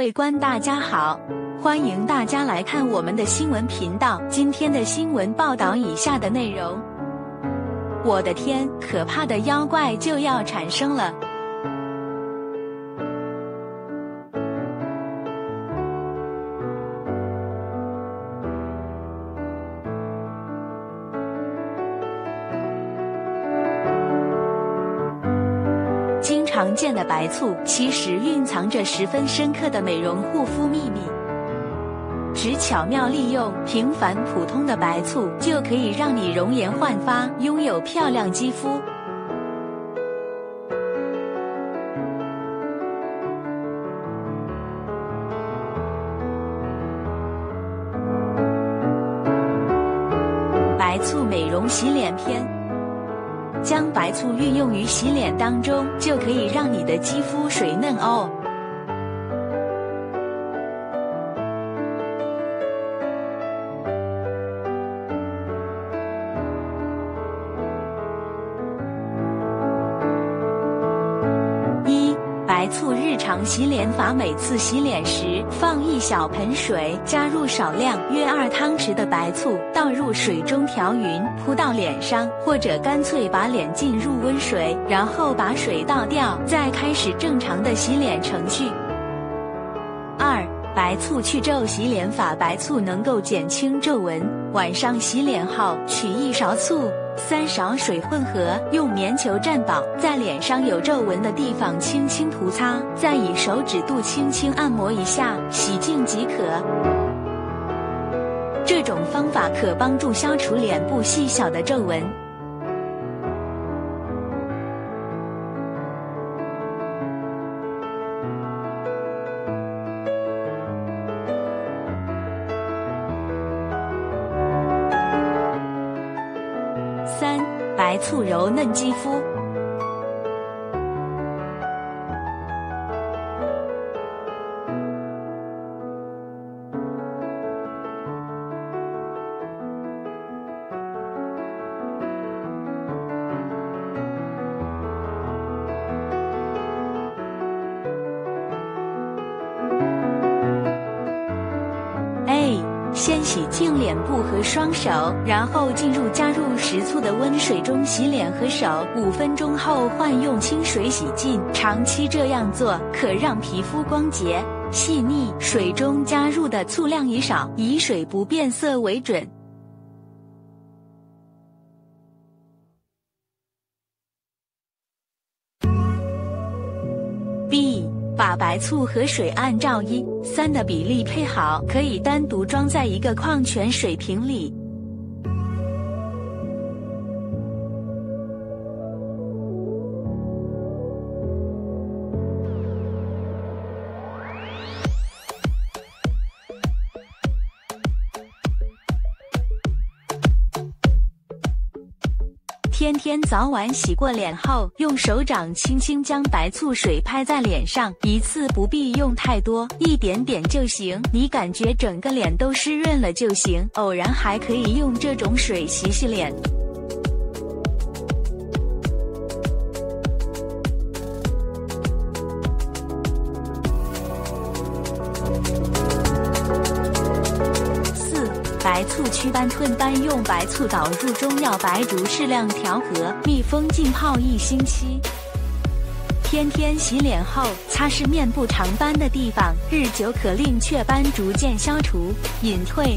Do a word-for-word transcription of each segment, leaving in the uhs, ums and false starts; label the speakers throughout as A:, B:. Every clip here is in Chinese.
A: 位观大家好，欢迎大家来看我们的新闻频道。今天的新闻报道以下的内容。我的天，可怕的妖怪就要产生了！经常见的白醋，其实蕴藏着十分深刻的美容护肤秘密。只巧妙利用平凡普通的白醋，就可以让你容颜焕发，拥有漂亮肌肤。白醋美容洗脸篇。将白醋运用于洗脸当中，就可以让你的肌肤水嫩哦。一、白醋日常洗脸法：每次洗脸时，放一小盆水，加入少量约二汤匙的白醋，倒入水中调匀，铺到脸上，或者干脆把脸浸入温水，然后把水倒掉，再开始正常的洗脸程序。二、白醋去皱洗脸法：白醋能够减轻皱纹，晚上洗脸后，取一勺醋。三勺水混合，用棉球蘸饱，在脸上有皱纹的地方轻轻涂擦，再以手指肚轻轻按摩一下，洗净即可。这种方法可帮助消除脸部细小的皱纹。三、白醋柔嫩肌肤。先洗净脸部和双手，然后进入加入食醋的温水中洗脸和手，五分钟后换用清水洗净。长期这样做，可让皮肤光洁、细腻。水中加入的醋量宜少，以水不变色为准。B。把白醋和水按照一三的比例配好，可以单独装在一个矿泉水瓶里。天天早晚洗过脸后，用手掌轻轻将白醋水拍在脸上，一次不必用太多，一点点就行。你感觉整个脸都湿润了就行。偶然还可以用这种水洗洗脸。白醋祛斑褪斑，用白醋倒入中药白术，适量调和，密封浸泡一星期。天天洗脸后，擦拭面部长斑的地方，日久可令雀斑逐渐消除、隐退。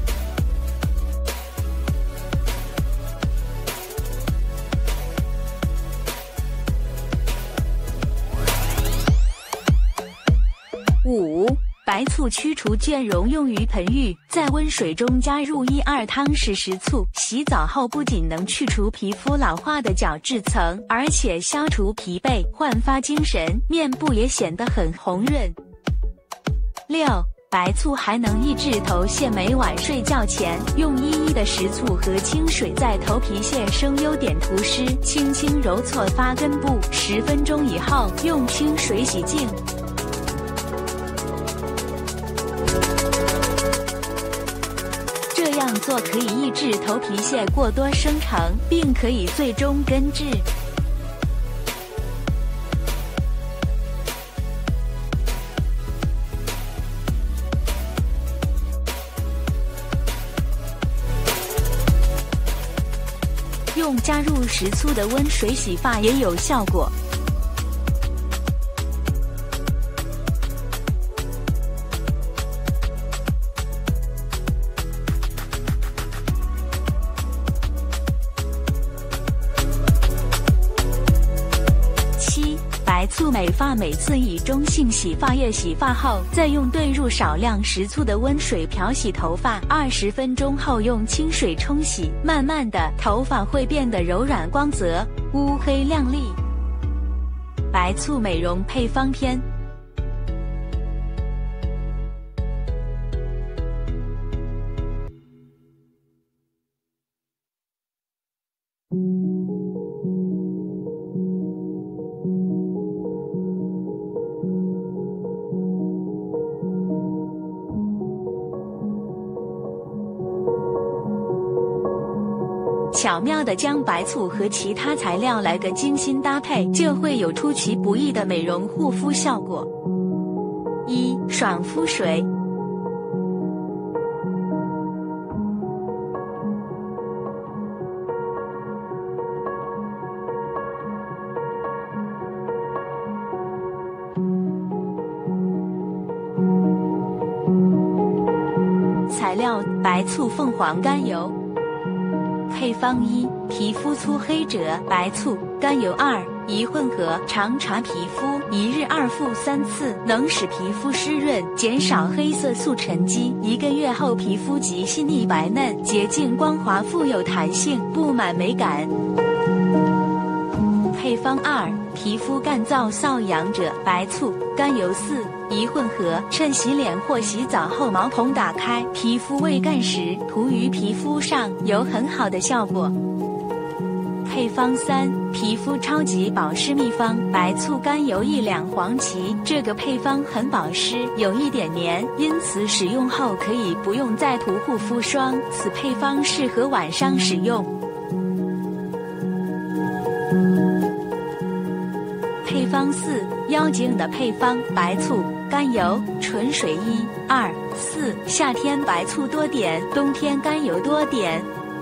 A: 五。白醋驱除倦容，用于盆浴，在温水中加入一二汤匙食醋，洗澡后不仅能去除皮肤老化的角质层，而且消除疲惫，焕发精神，面部也显得很红润。六、白醋还能抑制头屑，每晚睡觉前用一一的食醋和清水在头皮屑生优点涂湿，轻轻揉搓发根部，十分钟以后用清水洗净。这样做可以抑制头皮屑过多生成，并可以最终根治。 用加入食醋的温水洗发也有效果。白醋美发每次以中性洗发液洗发后，再用兑入少量食醋的温水漂洗头发，二十分钟后用清水冲洗，慢慢的头发会变得柔软光泽、乌黑亮丽。白醋美容配方篇。巧妙地将白醋和其他材料来个精心搭配，就会有出其不意的美容护肤效果。一、爽肤水。材料：白醋、凤凰甘油。配方一：皮肤粗黑者，白醋、甘油二一混合，常擦皮肤，一日二复三次，能使皮肤湿润，减少黑色素沉积。一个月后，皮肤即细腻白嫩、洁净光滑、富有弹性，布满美感。配方二：皮肤干燥瘙痒者，白醋、甘油四一混合，趁洗脸或洗澡后毛孔打开，皮肤未干时涂于皮肤上，有很好的效果。配方三：皮肤超级保湿秘方，白醋、甘油一两黄芪。这个配方很保湿，有一点黏，因此使用后可以不用再涂护肤霜。此配方适合晚上使用。配方四：妖精的配方，白醋、甘油、纯水一、二、四。夏天白醋多点，冬天甘油多点。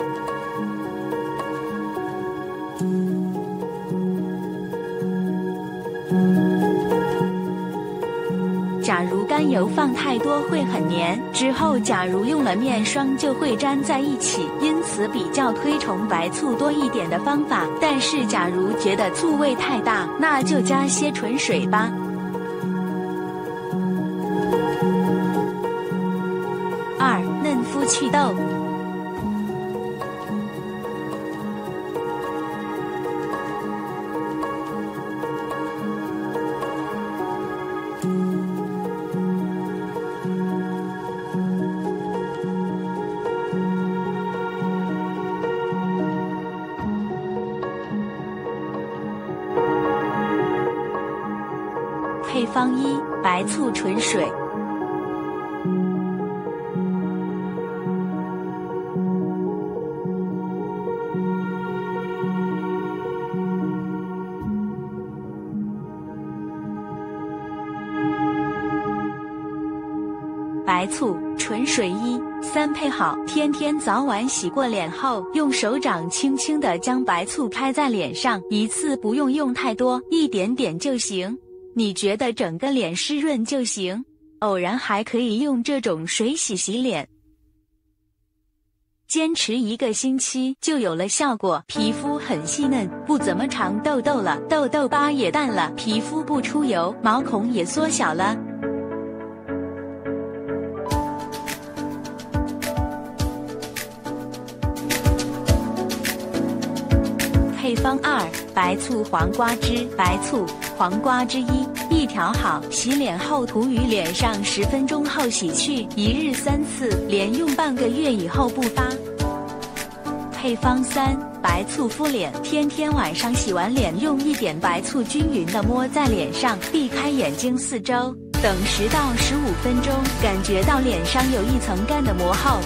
A: 假如甘油放太多会很黏，之后假如用了面霜就会粘在一起，因此比较推崇白醋多一点的方法。但是假如觉得醋味太大，那就加些纯水吧。二、嫩肤祛痘。配方一：白醋纯水。白醋、纯水一、三配好，天天早晚洗过脸后，用手掌轻轻地将白醋拍在脸上，一次不用用太多，一点点就行。你觉得整个脸湿润就行，偶然还可以用这种水洗洗脸。坚持一个星期就有了效果，皮肤很细嫩，不怎么长痘痘了，痘痘疤也淡了，皮肤不出油，毛孔也缩小了。配方二：白醋黄瓜汁。白醋、黄瓜汁一，一调好，洗脸后涂于脸上，十分钟后洗去，一日三次，连用半个月以后不发。配方三：白醋敷脸。天天晚上洗完脸，用一点白醋均匀地摸在脸上，避开眼睛四周，等十到十五分钟，感觉到脸上有一层干的膜后，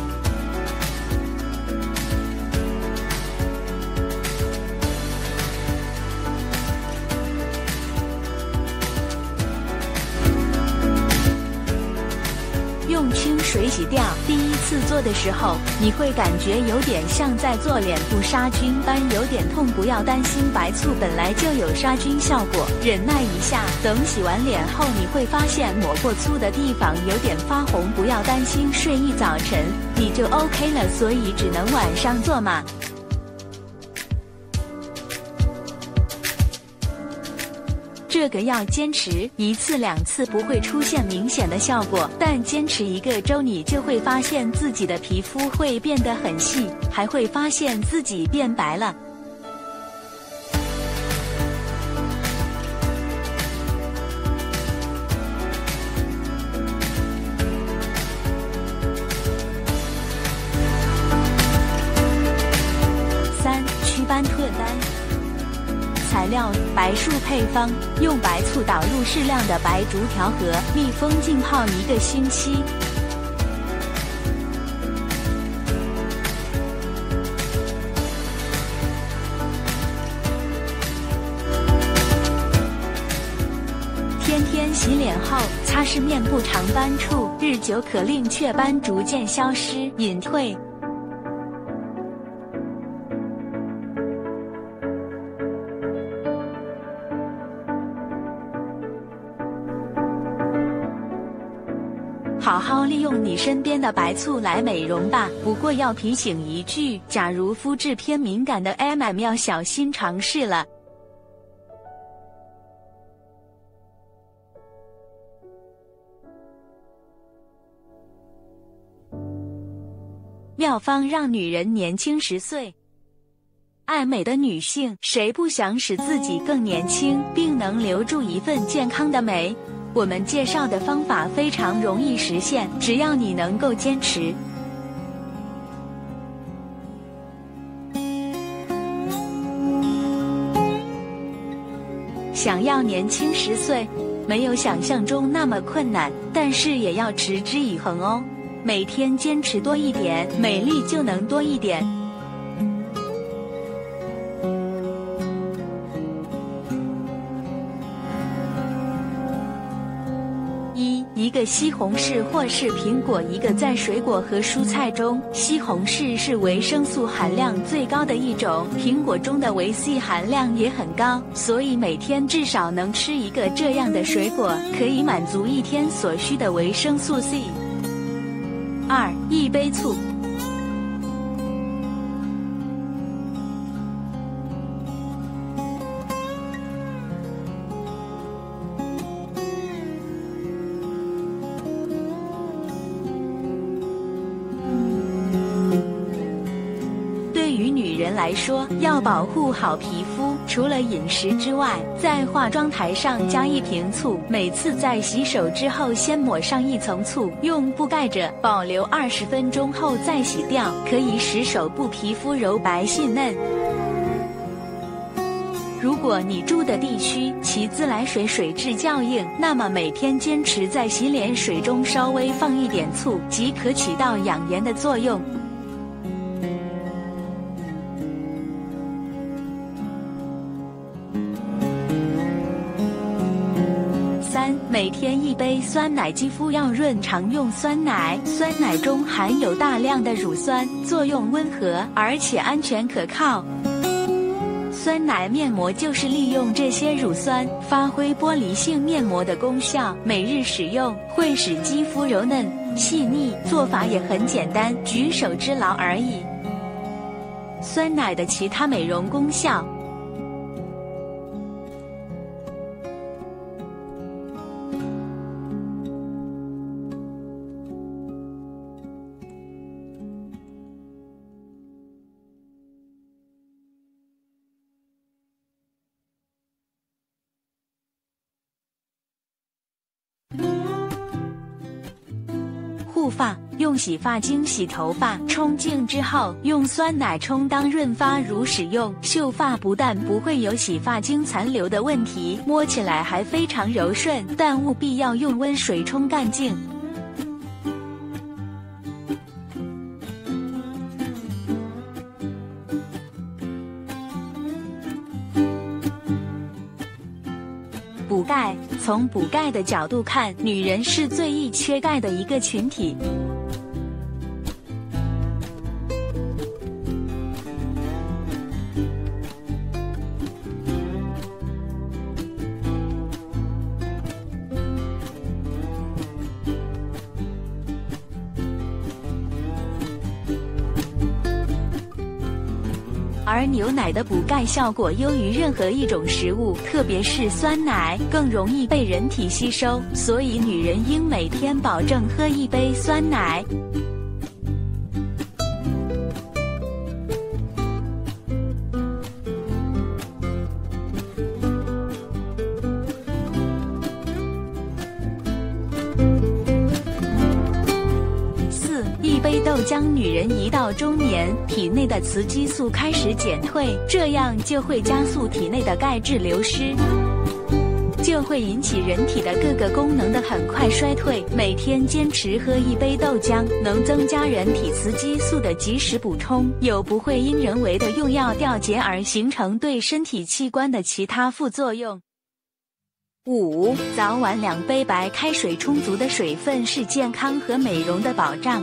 A: 用清水水洗掉。第一次做的时候，你会感觉有点像在做脸部杀菌般，有点痛。不要担心，白醋本来就有杀菌效果，忍耐一下。等洗完脸后，你会发现抹过醋的地方有点发红。不要担心，睡一早晨你就 OK 了，所以只能晚上做嘛。这个要坚持一次两次不会出现明显的效果，但坚持一个周，你就会发现自己的皮肤会变得很细，还会发现自己变白了。三、祛斑脱单。材料：白术配方，用白醋导入适量的白竹调和，密封浸泡一个星期。天天洗脸后擦拭面部长斑处，日久可令雀斑逐渐消失隐退。好好利用你身边的白醋来美容吧。不过要提醒一句，假如肤质偏敏感的 M M 要小心尝试了。妙方让女人年轻十岁。爱美的女性，谁不想使自己更年轻，并能留住一份健康的美？我们介绍的方法非常容易实现，只要你能够坚持。想要年轻十岁，没有想象中那么困难，但是也要持之以恒哦。每天坚持多一点，美丽就能多一点。一个西红柿或是苹果，一个在水果和蔬菜中。西红柿是维生素含量最高的一种，苹果中的维 C 含量也很高，所以每天至少能吃一个这样的水果，可以满足一天所需的维生素 C。二、一杯醋。来说，要保护好皮肤，除了饮食之外，在化妆台上加一瓶醋，每次在洗手之后先抹上一层醋，用布盖着，保留二十分钟后再洗掉，可以使手部皮肤柔白细嫩。如果你住的地区其自来水水质较硬，那么每天坚持在洗脸水中稍微放一点醋，即可起到养颜的作用。每天一杯酸奶，肌肤要润，常用酸奶。酸奶中含有大量的乳酸，作用温和，而且安全可靠。酸奶面膜就是利用这些乳酸，发挥玻璃性面膜的功效。每日使用会使肌肤柔嫩细腻，做法也很简单，举手之劳而已。酸奶的其他美容功效。护发，用洗发精洗头发，冲净之后用酸奶冲当润发乳使用。秀发不但不会有洗发精残留的问题，摸起来还非常柔顺，但务必要用温水冲干净。补钙，从补钙的角度看，女人是最易缺钙的一个群体。 而牛奶的补钙效果优于任何一种食物，特别是酸奶，更容易被人体吸收，所以女人应每天保证喝一杯酸奶。一杯豆浆，女人一到中年，体内的雌激素开始减退，这样就会加速体内的钙质流失，就会引起人体的各个功能的很快衰退。每天坚持喝一杯豆浆，能增加人体雌激素的及时补充，又不会因人为的用药调节而形成对身体器官的其他副作用。五、早晚两杯白开水，充足的水分是健康和美容的保障。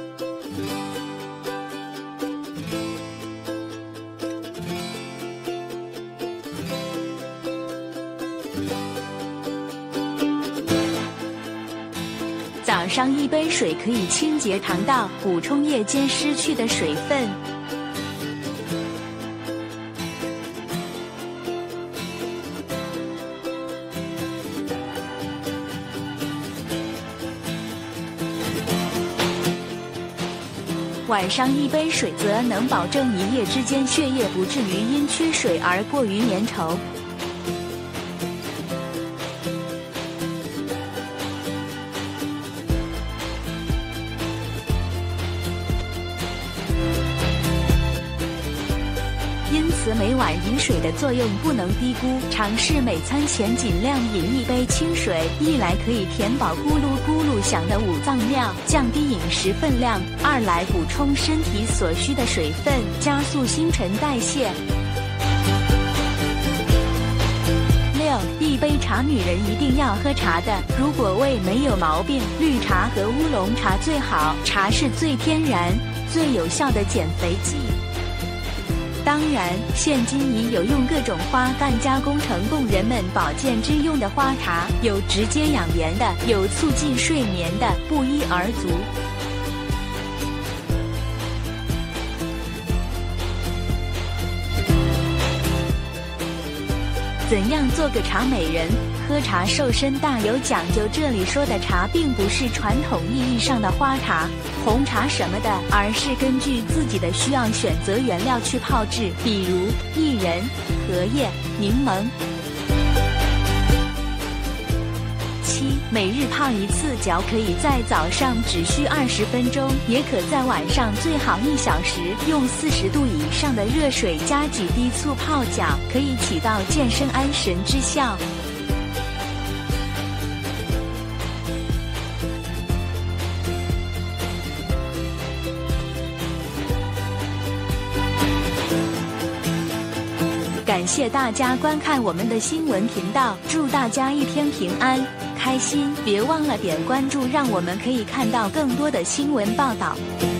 A: 早上一杯水可以清洁肠道，补充夜间失去的水分。晚上一杯水则能保证一夜之间血液不至于因缺水而过于粘稠。因此每晚饮水的作用不能低估，尝试每餐前尽量饮一杯清水，一来可以填饱咕噜咕噜响的五脏庙，降低饮食分量；二来补充身体所需的水分，加速新陈代谢。六、一杯茶，女人一定要喝茶的，如果胃没有毛病，绿茶和乌龙茶最好，茶是最天然、最有效的减肥剂。当然，现今已有用各种花干加工成供人们保健之用的花茶，有直接养颜的，有促进睡眠的，不一而足。怎样做个茶美人？喝茶瘦身大有讲究，这里说的茶并不是传统意义上的花茶、红茶什么的，而是根据自己的需要选择原料去泡制，比如薏仁、荷叶、柠檬。七、每日泡一次脚，可以在早上只需二十分钟，也可在晚上最好一小时，用四十度以上的热水加几滴醋泡脚，可以起到健身安神之效。感谢大家观看我们的新闻频道，祝大家一天平安开心，别忘了点关注，让我们可以看到更多的新闻报道。